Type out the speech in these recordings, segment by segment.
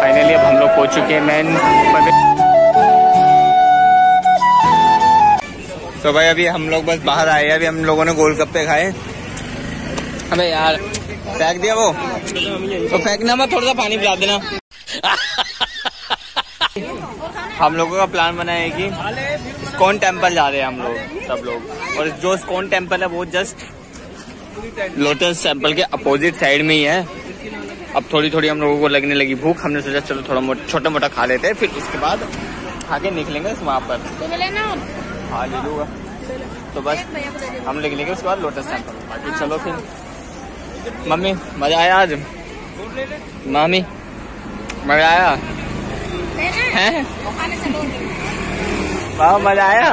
Finally अब हम लोग पहुंच चुके हैं मेन। तो भाई अभी हम लोग बस बाहर आए हैं, अभी हम लोगों ने गोलगप्पे खाए। अबे यार फेंक दिया वो, तो फेंकना मत, थोड़ा सा पानी पिला देना। हम लोगों का प्लान बना है कि इस्कॉन टेम्पल जा रहे हैं हम लोग सब लोग, और जो इस्कॉन टेम्पल है वो जस्ट लोटस टेम्पल के अपोजिट साइड में ही है। अब थोड़ी थोड़ी हम लोगों को लगने लगी भूख, हमने सोचा चलो थोड़ा छोटा मोटा खा लेते हैं, फिर उसके बाद आगे निकलेंगे वहाँ पर। हाँ ले लूँगा, तो बस हम निकलेंगे उसके बाद लोटस टेम्पल। बाकी चलो फिर। मम्मी मजा आया आज? मामी मजा आया है? वाह मजा आया।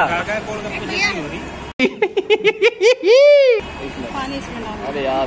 अरे यार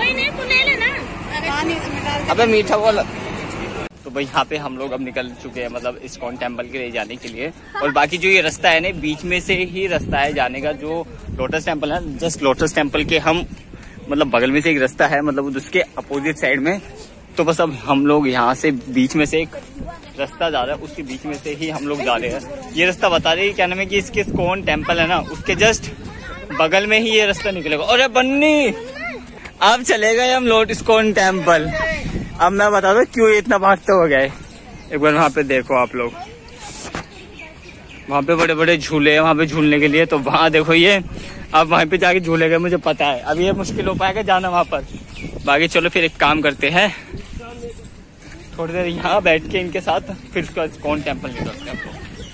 अबे मीठा बोल। तो भाई यहाँ पे हम लोग अब निकल चुके हैं, मतलब इस्कॉन टेम्पल के लिए जाने के लिए। और बाकी जो ये रास्ता है ना, बीच में से ही रास्ता है जाने का। जो लोटस टेम्पल है, जस्ट लोटस टेम्पल के हम मतलब बगल में से एक रास्ता है, मतलब उसके अपोजिट साइड में। तो बस अब हम लोग यहाँ से बीच में से एक रास्ता जा रहा है, उसके बीच में से ही हम लोग जा रहे हैं। ये रास्ता बता रही क्या नाम है कि इसके इस्कॉन टेम्पल है ना, उसके जस्ट बगल में ही ये रास्ता निकलेगा। अरे बन्नी अब चले गए हम इस्कॉन टेम्पल। अब मैं बता दूं क्यों इतना भागते हो गए। एक बार वहाँ पे देखो आप लोग, वहाँ पे बड़े बड़े झूले हैं वहाँ पे झूलने के लिए। तो वहाँ देखो ये, अब वहाँ पे जाके झूलेगा मुझे पता है। अब ये मुश्किल हो पाएगा जाना वहाँ पर। बाकी चलो फिर एक काम करते हैं, थोड़ी देर यहाँ बैठ के इनके साथ फिर उसके बाद इस्कॉन टेम्पल निकलते हैं।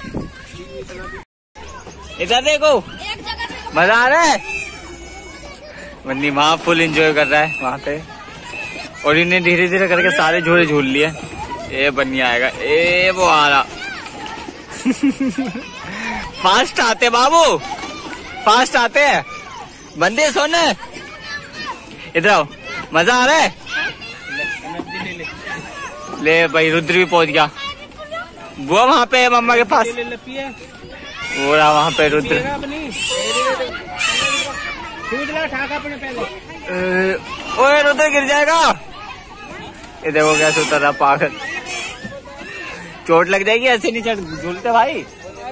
इधर देखो मजा आ रहा है। बन्नी वहाँ फुल एंजॉय कर रहा है वहाँ पे, और इन्हें धीरे धीरे करके सारे झूले झूल लिए। ए बन्नी आएगा, ए वो आ रहा। फास्ट आते बाबू, फास्ट आते हैं। बंदे सुन, इधर आओ, मजा आ रहा है। ले भाई रुद्र भी पहुंच गया। वो वहाँ पे मम्मा के पास, वो रहा वहाँ पे रुद्र। ओए रुद्र गिर जाएगा। ये देखो कैसे उतर रहा पागल, चोट लग जाएगी ऐसे नहीं झूलते भाई।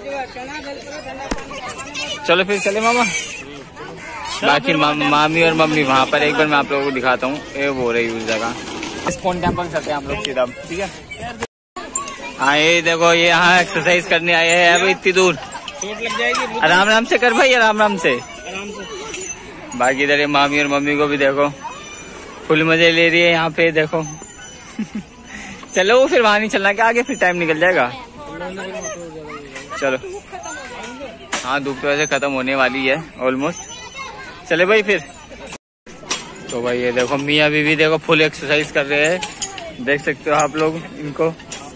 चलो फिर चले मामा। बाकी मामी और मम्मी वहाँ पर, एक बार मैं आप लोगों को दिखाता हूँ। ये वो रही उस जगह, इस्कॉन टेम्पल चलते हैं हम लोग सीधा, ठीक है। हाँ ये देखो ये यहाँ एक्सरसाइज करने आए हैं। अभी इतनी दूर, चोट लग जाएगी। आराम आराम से कर भाई, आराम आराम से। बाकी इधर मामी और मम्मी को भी देखो फुल मजे ले रही है यहाँ पे, देखो। चलो फिर वहाँ नहीं चलना क्या आगे, फिर टाइम निकल जाएगा। चलो हाँ धूप तो वैसे खत्म होने वाली है ऑलमोस्ट। चले भाई फिर। तो भाई ये देखो मियाँ बीवी देखो फुल एक्सरसाइज कर रहे हैं, देख सकते हो आप लोग इनको।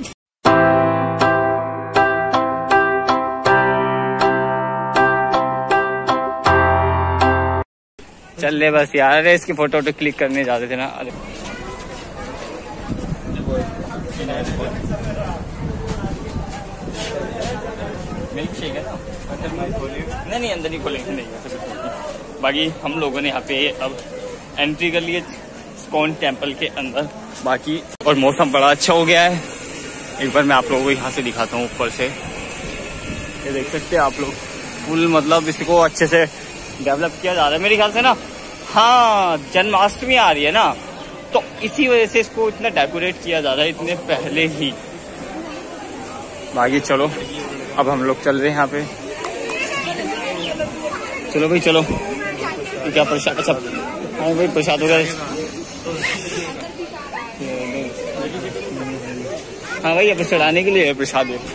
चल ले बस यार, अरे इसकी फोटो तो क्लिक करने जाते थे ना। अरे मिल्क शेक है ना, नहीं अंदर नहीं खोलेंगे, नहीं। बाकी हम लोगों ने यहाँ पे अब एंट्री कर ली है इस्कॉन टेम्पल के अंदर। बाकी और मौसम बड़ा अच्छा हो गया है। एक बार मैं आप लोगों को यहाँ से दिखाता हूँ ऊपर से। ये देख सकते हैं आप लोग, फुल मतलब इसको अच्छे से डेवलप किया जा रहा है मेरे ख्याल से ना। हाँ जन्माष्टमी आ रही है ना, तो इसी वजह से इसको इतना डेकोरेट किया जा रहा है इतने पहले ही। बाकी चलो अब हम लोग चल रहे हैं यहाँ पे। चलो भाई चलो। क्या प्रसाद, अच्छा हाँ भाई प्रसाद वगैरह। हाँ भाई अब चढ़ाने के लिए प्रसाद है।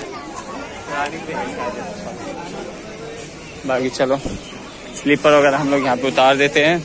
बाकी चलो स्लीपर वगैरह हम लोग यहाँ पे उतार देते हैं।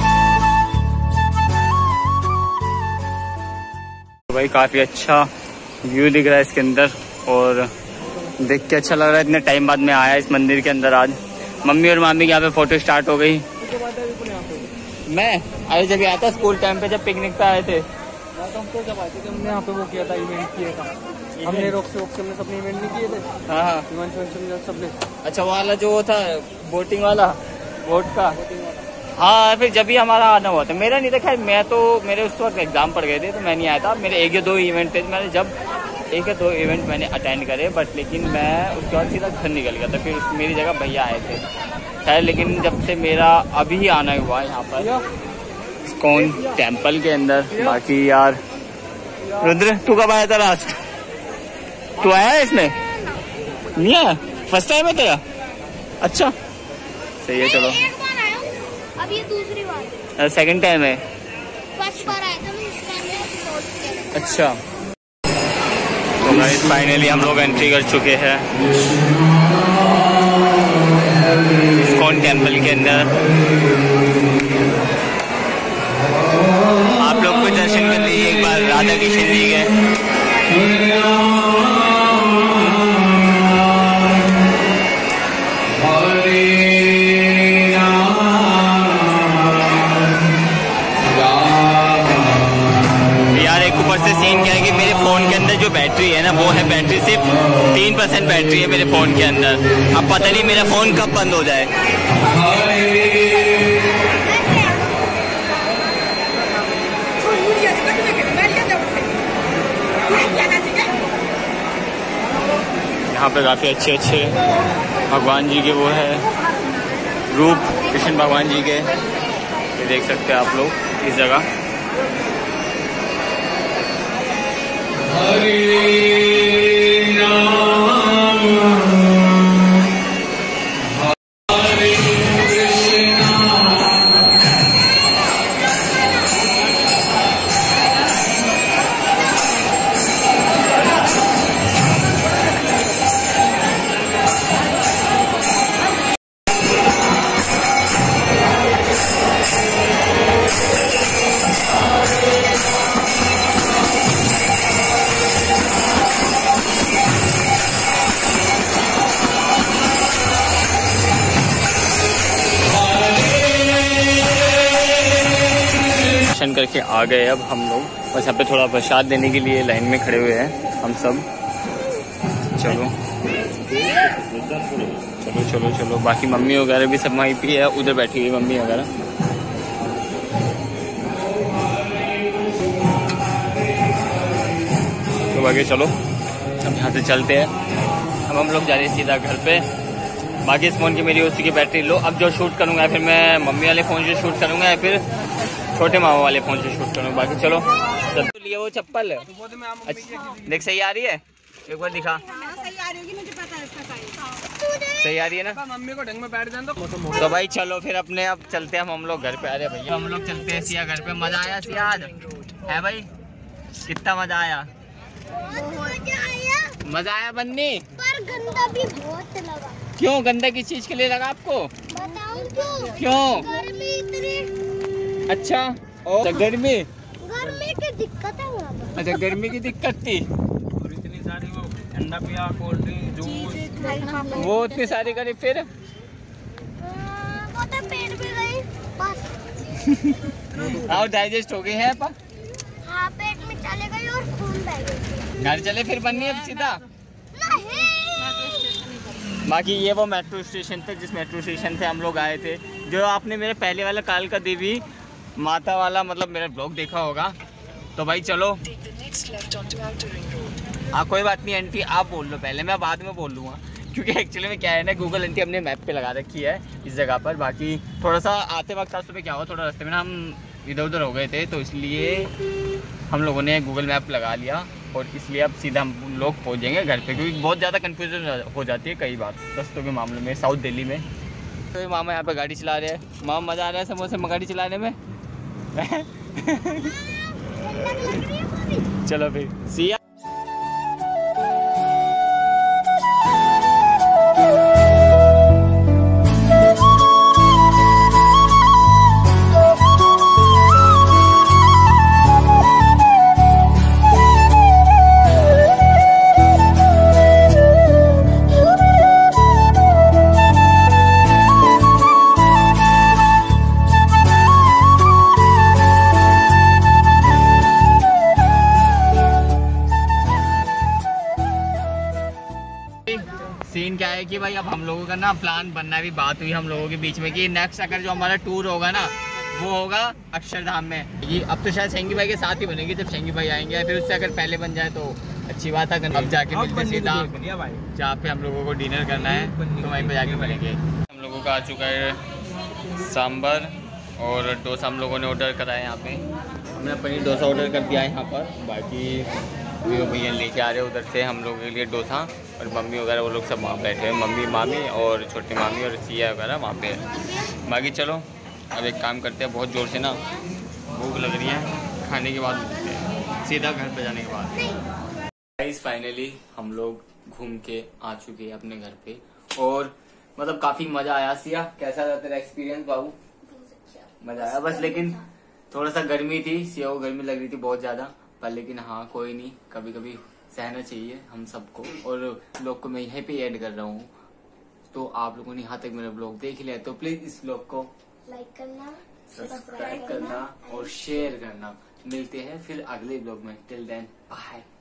भाई काफी अच्छा व्यू दिख रहा है इसके अंदर और देख के अच्छा लग रहा है। इतने टाइम बाद में आया इस मंदिर के अंदर आज। मम्मी और मामी की यहाँ पे फोटो स्टार्ट हो गई। मैं अरे जब आया था स्कूल टाइम पे, जब पिकनिक पे आए थे हमको जब आए थे हमने यहाँ पे वो किया था, इवेंट किया था हमने। रोक से हमने सबने इवेंट नहीं किए थे। हाँ सबने। अच्छा वो वाला जो था बोटिंग वाला, बोट का। हाँ फिर जब भी हमारा आना हुआ था, मेरा नहीं था खैर, मैं तो मेरे उस वक्त एग्जाम पड़ गए थे तो मैं नहीं आया था। मेरे 1 या 2 इवेंट थे, मैंने जब 1 या 2 इवेंट मैंने अटेंड करे, बट लेकिन मैं उसके बाद सीधा घर निकल गया था। फिर मेरी जगह भैया आए थे खैर, लेकिन जब से मेरा अभी आना हुआ यहाँ पर इस्कॉन टेम्पल के अंदर। बाकी यार रुद्र तू कब आया था लास्ट? तू आया है इसमें? नहीं आया, फर्स्ट टाइम है तेरा? अच्छा सही है, चलो। अब ये दूसरी बार है। सेकंड टाइम है। फर्स्ट बार आया था मैं, इस टाइम में। अच्छा तो गाइस फाइनली हम लोग एंट्री कर चुके हैं इस्कॉन टेम्पल के अंदर। आप लोग को दर्शन कर लीजिए एक बार राधा कृष्ण जी के। सीन क्या है कि मेरे फ़ोन के अंदर जो बैटरी है ना, वो है बैटरी सिर्फ 3% बैटरी है मेरे फ़ोन के अंदर। अब पता नहीं मेरा फ़ोन कब बंद हो जाए। यहाँ पे काफ़ी अच्छे भगवान जी के वो है रूप, कृष्ण भगवान जी के, ये देख सकते हैं आप लोग इस जगह। दर्शन करके आ गए अब हम लोग, बस यहाँ पे थोड़ा प्रसाद देने के लिए लाइन में खड़े हुए हैं हम सब। चलो चलो चलो चलो, बाकी मम्मी वगैरह भी सब वहीं पे है, उधर बैठी हुई मम्मी वगैरह। तो बाकी चलो अब यहाँ से चलते हैं। अब हम लोग जा रहे हैं सीधा घर पे। बाकी इस फोन की मेरी हो चुकी बैटरी लो। अब जो शूट करूँगा फिर मैं मम्मी वाले फ़ोन से शूट करूँगा या फिर छोटे मामा वाले फ़ोन से शूट करूँगा। बाकी चलो तो लिए वो चप्पल अच्छा देख सही आ रही है, एक बार दिखा। सही आ रही होगी, मुझे पता है इसका सही आ रही है ना? मम्मी को ढंग में बैठ जान दो। तो भाई चलो फिर अपने अब चलते हैं हम लोग घर पे। अरे भैया हम लोग चलते हैं सिया घर पे। मजा आया सिया आज है भाई? कितना मजा आया? मजा आया बन्नी, पर गंदा भी बहुत लगा। क्यों गंदा किस चीज के लिए लगा आपको? बताऊं क्यों? गर्मी इतनी। अच्छा और गर्मी की दिक्कत है वहाँ पर। अच्छा गर्मी की दिक्कत थी। और इतनी सारी वो ठंडा पिया, कोल्ड ड्रिंक, जूस, वो इतनी सारी करी फिर वो तो पेट भी गई बस। और डाइजेस्ट हो गई है पा? हाँ पेट में चले गई और खून बह गई। घर चले फिर बननी अब सीधा? नहीं। बाकी ये वो मेट्रो स्टेशन थे, जिस मेट्रो स्टेशन से हम लोग आए थे। जो आपने मेरे पहले वाला कालका देवी माता वाला मतलब मेरा ब्लॉग देखा होगा। तो भाई चलो कोई बात नहीं आंटी, आप बोल लो पहले, मैं बाद में बोल लूँगा। क्योंकि एक्चुअली में क्या है ना, गूगल आंटी हमने मैप पे लगा रखी है इस जगह पर। बाकी थोड़ा सा आते वक्त आज सुबह क्या हुआ, थोड़ा रास्ते में ना हम इधर उधर हो गए थे, तो इसलिए हम लोगों ने गूगल मैप लगा लिया और इसलिए अब सीधा हम लोग पहुँच जाएंगे घर पे। क्योंकि बहुत ज़्यादा कन्फ्यूजन हो जाती है कई बार रास्तों के मामले में साउथ दिल्ली में। तो ये मामा यहाँ पे गाड़ी चला रहे हैं। मामा मज़ा आ रहा है समोसे में गाड़ी चलाने में? चलो फिर सिया। क्या है कि भाई अब हम लोगों का ना प्लान बनना भी, बात हुई हम लोगों के बीच में कि नेक्स्ट अगर जो हमारा टूर होगा ना वो होगा अक्षरधाम में। ये अब तो शायद शेंगी भाई के साथ ही बनेगी, जब शेंगी भाई आएंगे, फिर उससे अगर पहले बन जाए तो अच्छी बात है। अब जाके मिलते सीधा जहाँ पे हम लोगों को डिनर करना है, तो वहीं पे जाके बनेंगे। हम लोगों का आ चुका है सांभर और डोसा हम लोगों ने ऑर्डर करा है। यहाँ पे हमने पनीर डोसा ऑर्डर कर दिया है यहाँ पर। बाकी वो भैया लेके आ रहे हैं उधर से हम लोगों के लिए डोसा, और मम्मी वगैरह वो लोग सब वहाँ बैठे हैं, मम्मी मामी और छोटी मामी और सिया वगैरह वहाँ पे है। बाकी चलो अब एक काम करते हैं, बहुत ज़ोर से ना भूख लग रही है, खाने के बाद मिलते हैं सीधा घर पे जाने के बाद। गाइस फाइनली हम लोग घूम के आ चुके हैं अपने घर पे, और मतलब काफ़ी मज़ा आया। सिया कैसा था तेरा एक्सपीरियंस बाबू? मज़ा आया बस, लेकिन थोड़ा सा गर्मी थी, सिया को गर्मी लग रही थी बहुत ज़्यादा, पर लेकिन हाँ कोई नहीं, कभी कभी सहना चाहिए हम सबको। और ब्लॉग को मैं यहीं पे ऐड कर रहा हूँ, तो आप लोगों ने यहाँ तक मेरा ब्लॉग देख लिया तो प्लीज इस ब्लॉग को लाइक करना, सब्सक्राइब करना और शेयर करना। मिलते हैं फिर अगले ब्लॉग में, टिल देन बाय।